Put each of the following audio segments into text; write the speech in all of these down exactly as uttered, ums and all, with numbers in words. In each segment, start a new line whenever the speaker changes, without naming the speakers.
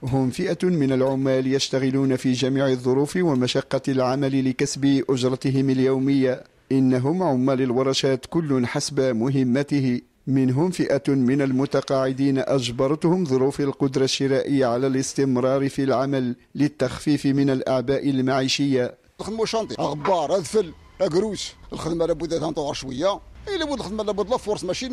هم فئة من العمال يشتغلون في جميع الظروف ومشقة العمل لكسب أجرتهم اليومية. إنهم عمال الورشات كل حسب مهمته. منهم فئة من المتقاعدين أجبرتهم ظروف القدرة الشرائية على الاستمرار في العمل للتخفيف من الأعباء المعيشية.
نخدموا شانطي غبار اذفل اكروس، الخدمه لابد تنطور شويه، اي لابد الخدمه لابد لا فورس ماشي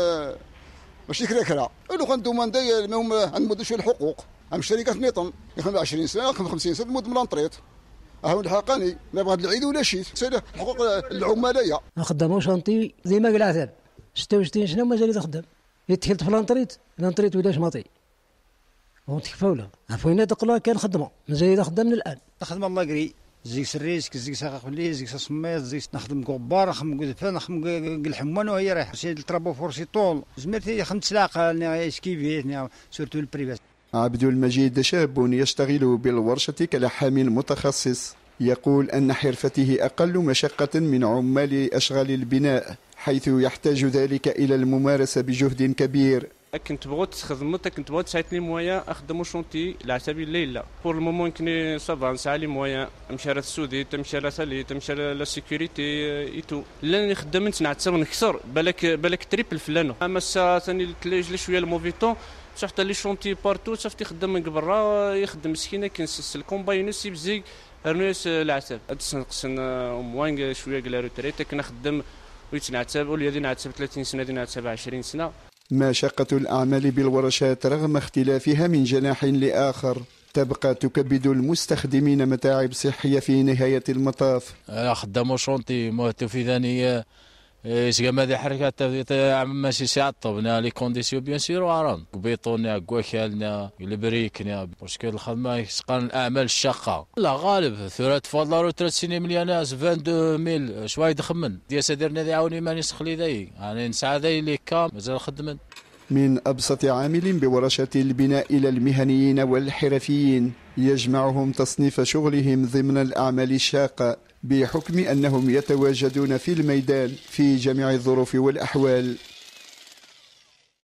ماشي كراكرا. لو غندوماندي المهم غنمدوا شويه الحقوق. هم شركات نيطن يخدم عشرين سنه يخدم خمسين سنه مد ملانطريت. ها الحقاني لا بغى العيد ولا شيء ساله الحقوق العماليه.
نخدموا شانطي زي ما قال عثال ستة وستين سنه مازال تخدم. يتحلت في لانطريت لانطريت ولاش ماطي ونتكفى ولا عفوينا دقلا كان خدمه مازال خدام من الان.
نخدم الله قري زيك سريسك زيك ساق خلي زيك سميت زيك نخدم كبار نخدم قدفان نخدم الحمان وهي رايح سيد الترابو فورسي طول زمرتي خدمت سلاقه سكيفيت سورتو البريفات.
عبد المجيد شاب يشتغل بالورشة كلحام متخصص. يقول أن حرفته أقل مشقة من عمال أشغال البناء، حيث يحتاج ذلك إلى الممارسة بجهد كبير.
كنت بغيت تخدم كنت بغيت تعيط لي مويا اخدمو شونتي على حساب الليله بور المومون يمكن صافا نسعى لي مويا نمشي على السودي تمشي على ثالي تمشي على لا سيكوريتي ايتو لا نخدم نتعتب نكسر بالك بالك تريبل فلانو. اما الساعه ثاني تلاج شويه الموفيتون صح حتى لي شونتي بارتو صافي تخدم من برا يخدم مسكينه كنسس الكومباينس يبزيك هرنيس العتاب تنقصن موان شويه قال روتريت كنخدم ويتنعتب ولا دي نعتب ثلاثين سنه دي نعتب عشرين سنه.
مشقة الأعمال بالورشات رغم اختلافها من جناح لآخر تبقى تكبد المستخدمين متاعب صحية في نهاية المطاف.
خدامو شونتي موتو في ثانية إسقام هذه حركات ماشي ساعة طبنا لي كونديسيون بيان سير وعران بيطونيا كواكالنا البريكنا باسكو الخدمة يسقان الأعمال الشاقة. لا غالب ثلاث فضلارو ثلاث سنين مليون ناس اثنين ميل شوية يدخمن ديال سادرنا ذي عاوني ماني سخلي ذي يعني نسعى ذي لي كام مازال خدمن.
من أبسط عامل بورشة البناء إلى المهنيين والحرفيين يجمعهم تصنيف شغلهم ضمن الأعمال الشاقة بحكم أنهم يتواجدون في الميدان في جميع الظروف والأحوال.